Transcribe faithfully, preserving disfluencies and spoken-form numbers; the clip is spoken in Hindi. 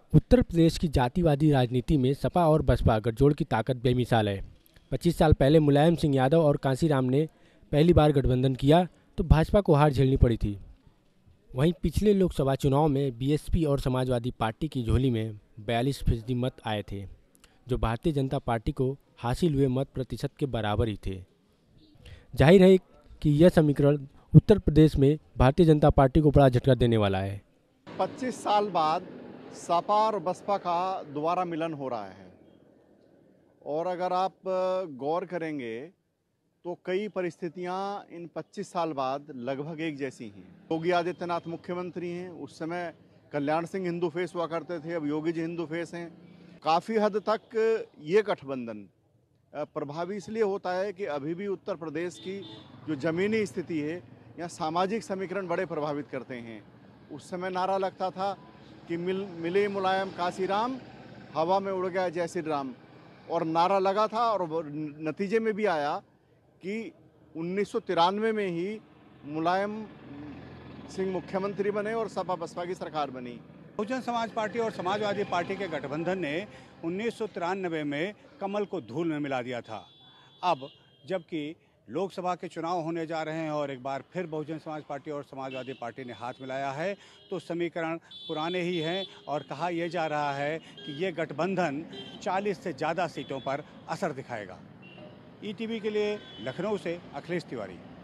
उत्तर प्रदेश की जातिवादी राजनीति में सपा और बसपा गठजोड़ की ताकत बेमिसाल है। पच्चीस साल पहले मुलायम सिंह यादव और कांसीराम ने पहली बार गठबंधन किया तो भाजपा को हार झेलनी पड़ी थी। वहीं पिछले लोकसभा चुनाव में बीएसपी और समाजवादी पार्टी की झोली में बयालीस फीसदी मत आए थे, जो भारतीय जनता पार्टी को हासिल हुए मत प्रतिशत के बराबर ही थे। जाहिर है कि यह समीकरण उत्तर प्रदेश में भारतीय जनता पार्टी को बड़ा झटका देने वाला है। पच्चीस साल बाद सपा और बसपा का दोबारा मिलन हो रहा है और अगर आप गौर करेंगे तो कई परिस्थितियां इन पच्चीस साल बाद लगभग एक जैसी हैं। योगी आदित्यनाथ मुख्यमंत्री हैं, उस समय कल्याण सिंह हिंदू फेस हुआ करते थे, अब योगी जी हिंदू फेस हैं। काफ़ी हद तक ये गठबंधन प्रभावी इसलिए होता है कि अभी भी उत्तर प्रदेश की जो ज़मीनी स्थिति है या सामाजिक समीकरण बड़े प्रभावित करते हैं। उस समय नारा लगता था कि मिल मिले मुलायम कांसीराम, हवा में उड़ गया जय श्री राम, और नारा लगा था और नतीजे में भी आया कि उन्नीस सौ तिरानवे में ही मुलायम सिंह मुख्यमंत्री बने और सपा बसपा की सरकार बनी। बहुजन समाज पार्टी और समाजवादी पार्टी के गठबंधन ने उन्नीस सौ तिरानवे में कमल को धूल में मिला दिया था। अब जबकि लोकसभा के चुनाव होने जा रहे हैं और एक बार फिर बहुजन समाज पार्टी और समाजवादी पार्टी ने हाथ मिलाया है, तो समीकरण पुराने ही हैं और कहा यह जा रहा है कि ये गठबंधन चालीस से ज़्यादा सीटों पर असर दिखाएगा। ईटीवी के लिए लखनऊ से अखिलेश तिवारी।